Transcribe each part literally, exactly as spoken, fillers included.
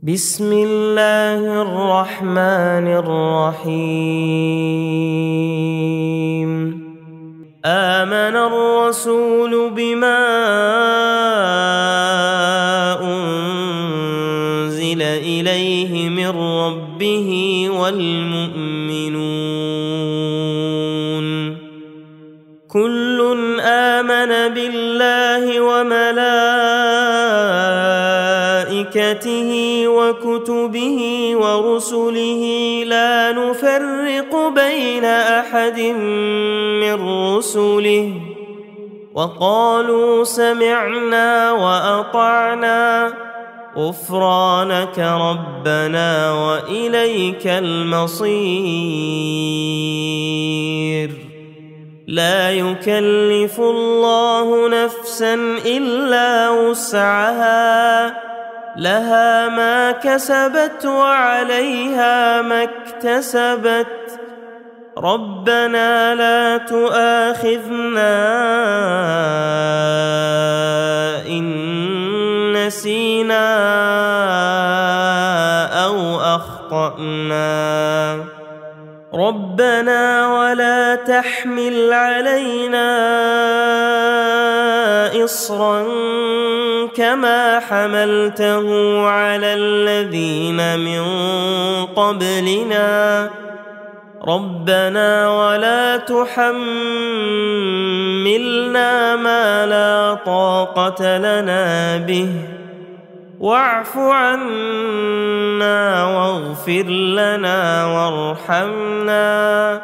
بسم الله الرحمن الرحيم. آمن الرسول بما أنزل إليه من ربه والمؤمنون كل آمن بالله وملائكته وكتبه ورسله لا نفرق بين أحد من رسله وقالوا سمعنا وأطعنا غفرانك ربنا وإليك المصير. لا يكلف الله نفسا إلا وسعها لها ما كسبت وعليها ما اكتسبت ربنا لا تؤاخذنا إن نسينا أو أخطأنا ربنا ولا تحمل علينا إصرا كما حملته على الذين من قبلنا ربنا ولا تحملنا ما لا طاقة لنا به واعف عنا واغفر لنا وارحمنا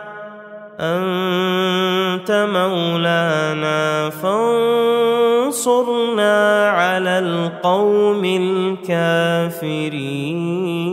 أنت مولانا فانصرنا على القوم الكافرين.